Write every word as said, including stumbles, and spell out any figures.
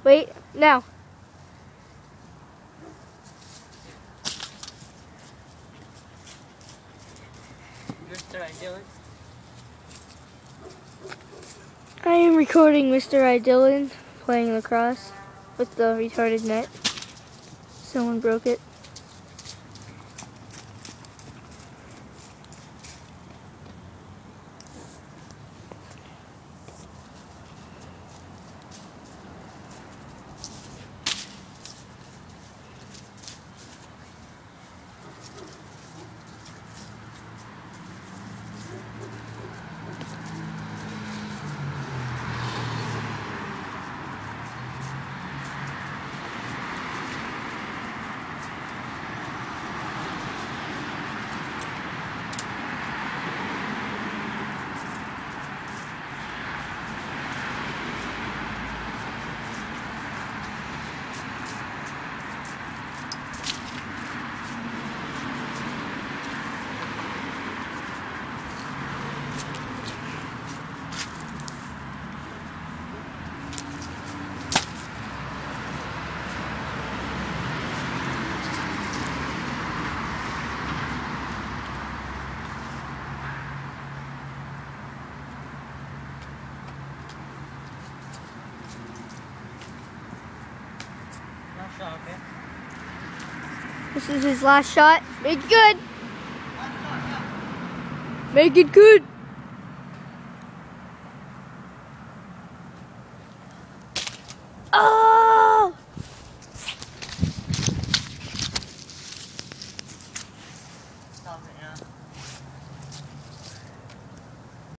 Wait, now. Mister Dylan. I am recording Mister I. Dylan playing lacrosse with the retarded net. Someone broke it. Last shot, okay? This is his last shot. Make it good. Make it good.